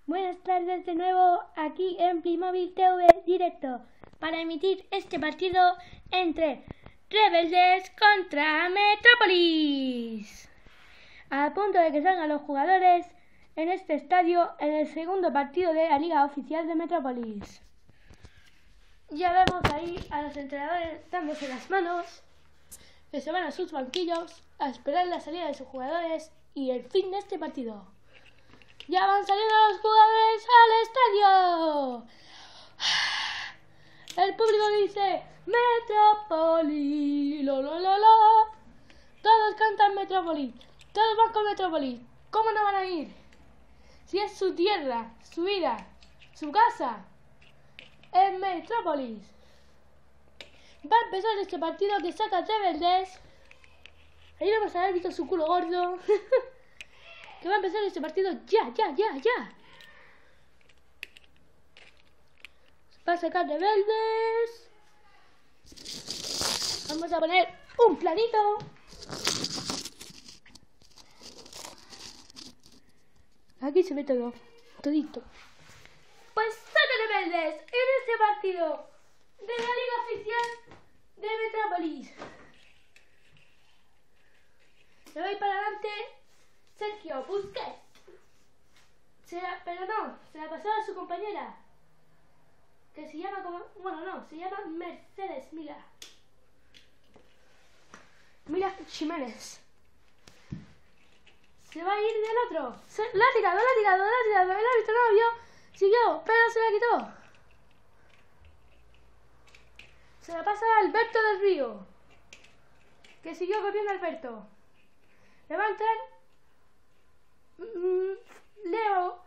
Buenas tardes de nuevo aquí en Playmobil TV directo para emitir este partido entre Rebeldes contra Metrópolis. A punto de que salgan los jugadores en este estadio en el segundo partido de la Liga Oficial de Metrópolis. Ya vemos ahí a los entrenadores dándose las manos, que se van a sus banquillos a esperar la salida de sus jugadores y el fin de este partido. ¡Ya van saliendo los jugadores al estadio! El público dice Metrópolis, lo, lo, lo, lo. Todos cantan Metrópolis, todos van con Metrópolis. ¿Cómo no van a ir? Si es su tierra, su vida, su casa, en Metrópolis. Va a empezar este partido que saca Rebeldes. Ahí vamos a haber visto su culo gordo. Que va a empezar este partido ya. Va a sacar Rebeldes. Vamos a poner un planito. Aquí se ve todo, todito. Pues saca Rebeldes en este partido de la Liga Oficial de Metrópolis. Le doy para adelante Sergio Busquets. Pero no, se la pasó a su compañera, que se llama como... Bueno, no, se llama Mercedes, mira Jiménez. Se va a ir del otro. La ha tirado. El árbitro no lo vio. Siguió, pero se la quitó. Se la pasa a Alberto del Río, que siguió corriendo Alberto. Le va a entrar Leo.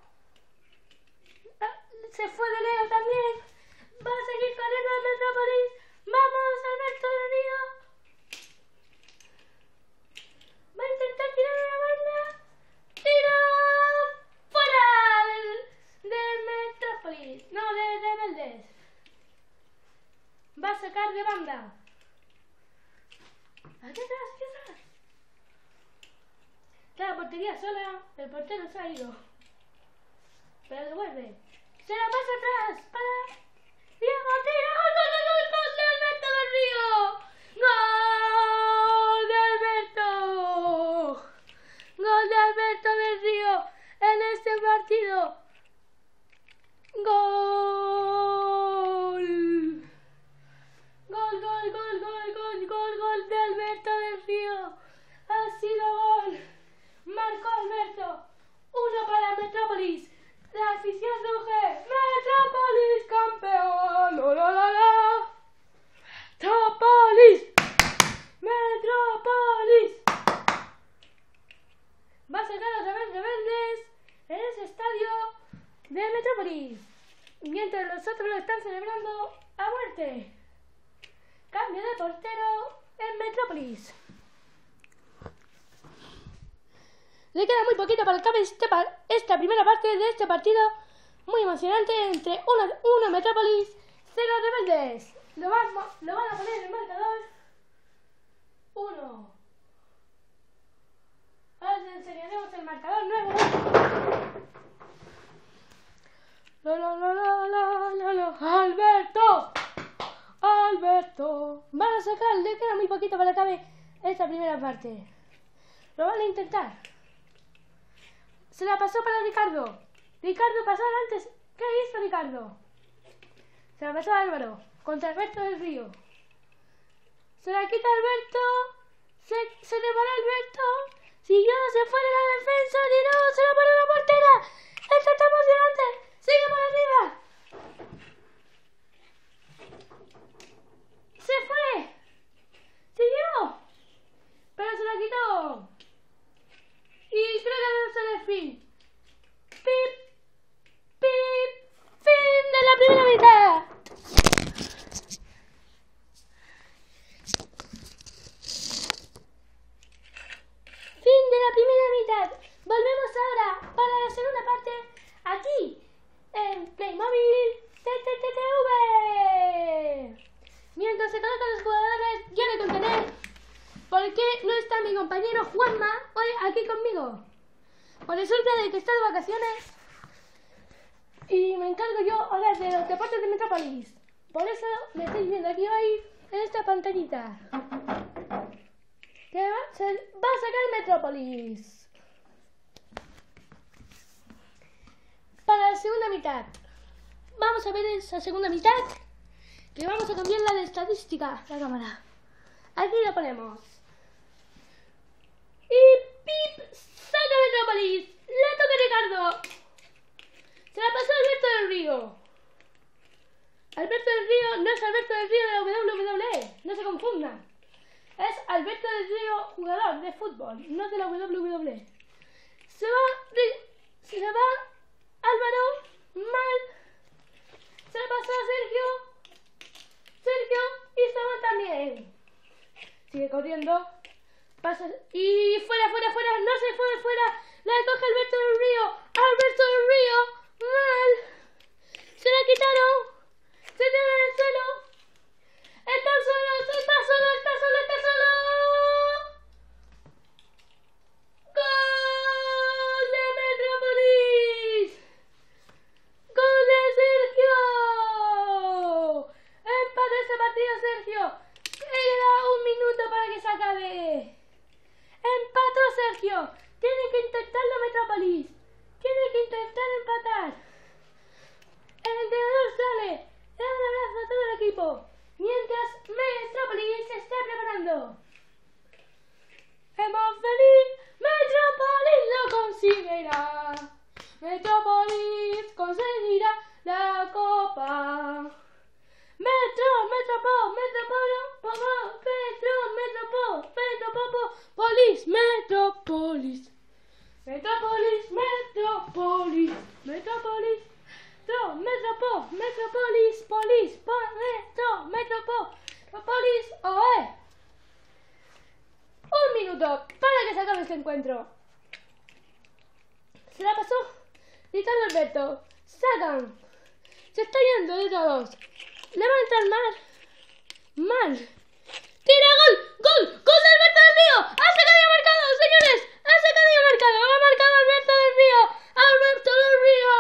Se fue de Leo también. Va a seguir corriendo el Metrópolis. Vamos, Alberto del Río. Va a intentar tirar la banda. ¡Tira! ¡Fuera! De Metrópolis. No, de Rebeldes. Va a sacar de banda. Aquí atrás. La portería sola, el portero se ha ido. Pero devuelve. Se la pasa atrás para Diego, tira. ¡Gol de Alberto del Río! ¡Gol de Alberto! ¡Gol de Alberto del Río en este partido! ¡Gol! ¡Gol de Alberto del Río! ¡Ha sido gol! Marcó Alberto. 1 para Metrópolis. La afición ruge. Metrópolis campeón. ¡Lo, lo, lo, lo! ¡Metrópolis! ¡Metrópolis! Va a sacar otra vez Rebeldes en ese estadio de Metrópolis, mientras los otros lo están celebrando a muerte. Cambio de portero en Metrópolis. Le queda muy poquito para acabar esta primera parte de este partido muy emocionante entre 1 Metrópolis, 0 Rebeldes. Lo van a poner en el marcador 1. Ahora les enseñaremos el marcador nuevo. Alberto. Van a sacar, le queda muy poquito para acabar esta primera parte. Lo van a intentar. Se la pasó para Ricardo. Ricardo pasó adelante. ¿Qué hizo Ricardo? Se la pasó a Álvaro contra Alberto del Río. Se la quita Alberto. Se le para Alberto. Siguió, se fue de la defensa. Tiró, se la paró la portera. Esto está emocionante. Sigue por arriba. Se fue. Siguió. Pero se la quitó. Y creo que debe ser el fin. ¡Pip! ¡Pip! ¡Fin de la primera mitad! ¡Fin de la primera mitad! Volvemos ahora para la segunda parte aquí en Playmobil TTTV. Mientras se colocan los jugadores, ya le contaré por qué no está mi compañero Juanma hoy aquí conmigo. Por resulta de que está de vacaciones Y me encargo yo ahora de los deportes de Metrópolis. Por eso me estáis viendo aquí hoy en esta pantallita. Que va a sacar Metrópolis. Para la segunda mitad. Vamos a ver esa segunda mitad. Que vamos a cambiar la de estadística. La cámara. Aquí lo ponemos. Y ¡pip! ¡Saca Metrópolis! ¡Le toca a Ricardo! Se la pasó Alberto del Río. Alberto del Río no es Alberto del Río de la WWE. No se confundan. Es Alberto del Río, jugador de fútbol, no de la WWE. Se va Álvaro, mal. Se la pasó a Sergio y Samuel también. Sigue corriendo. Pasa y fuera, no se fue fuera. La coge Alberto del Río. Alberto del Río, mal. Se la quitaron. Se tiene en el suelo. Está solo. ¡Gol de Metrópolis! ¡Gol de Sergio! Empate ese partido, Sergio. Queda un minuto para que se acabe. Empató Sergio. Tiene que intentarlo Metrópolis. Tiene que intentar empatar. El entrenador sale. Da un abrazo a todo el equipo. Mientras Metrópolis se está preparando. ¡Hemos feliz! ¡Metrópolis lo conseguirá! ¡Metrópolis conseguirá la copa! Metrópolis, ¡oe! Un minuto para que se acabe este encuentro. Se la pasó Ricardo Alberto. Sacan. Se está yendo de todos. Le va a entrar mal. ¡Tira gol! ¡Gol! ¡Gol de Alberto del Río! ¡Ha sacado y ha marcado, señores! ¡Ha sacado y ha marcado! ¡Ha marcado Alberto del Río! ¡Alberto del Río!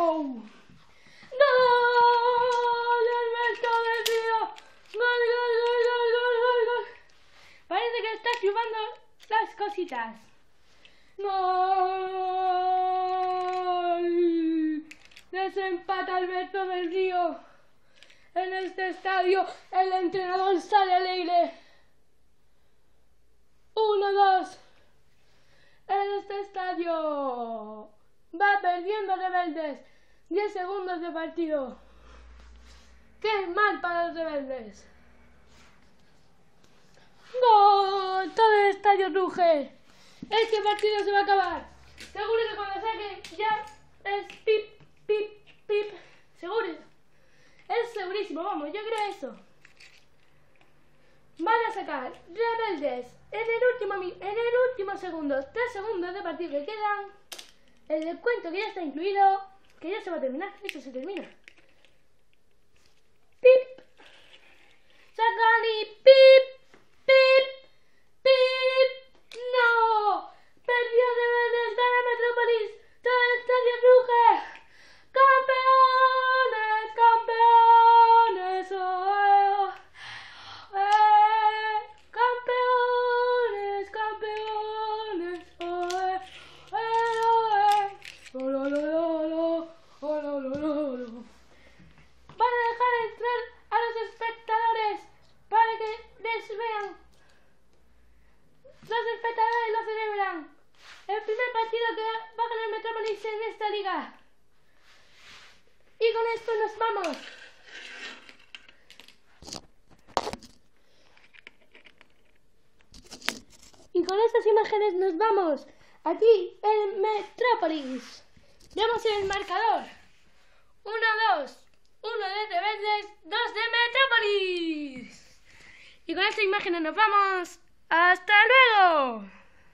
¡Gol de Alberto del Río! ¡Gol! Parece que está chupando las cositas. ¡Gol! Desempata Alberto del Río. En este estadio el entrenador sale alegre. 1-2. En este estadio va perdiendo Rebeldes. 10 segundos de partido. ¡Qué mal para los Rebeldes! ¡Gol! Todo el estadio ruge. Este partido se va a acabar. Seguro que cuando saque ya es pip, pip, pip. Seguro. Es segurísimo, vamos, yo creo eso. Van a sacar Rebeldes en el último segundo, 3 segundos de partido que quedan. El descuento que ya está incluido, que ya se va a terminar, eso se termina. Pip. Sacan y pip, pip, pip. No. Perdió Rebeldes, gana Metrópolis. Todo el estadio ruge. ¡Campeones! ¡Oh! ¡Campeones! ¡Oh! Van a dejar entrar a los espectadores para que les vean. Los espectadores lo celebran. El primer partido que va a ganar Metrópolis en esta liga. Y con esto nos vamos. Y con estas imágenes nos vamos. Aquí en Metrópolis. Vemos el marcador. 1-2. 1 de Rebeldes, 2 de Metrópolis. Y con estas imágenes nos vamos. ¡Hasta luego!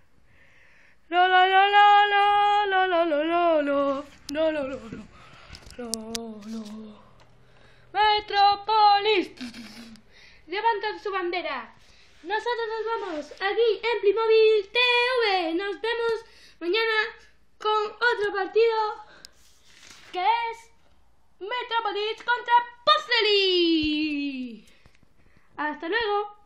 Metrópolis. Levantan su bandera. Nosotros nos vamos aquí en Playmobil TV. Nos vemos mañana con otro partido que es Metropolis contra Pozzoli. Hasta luego.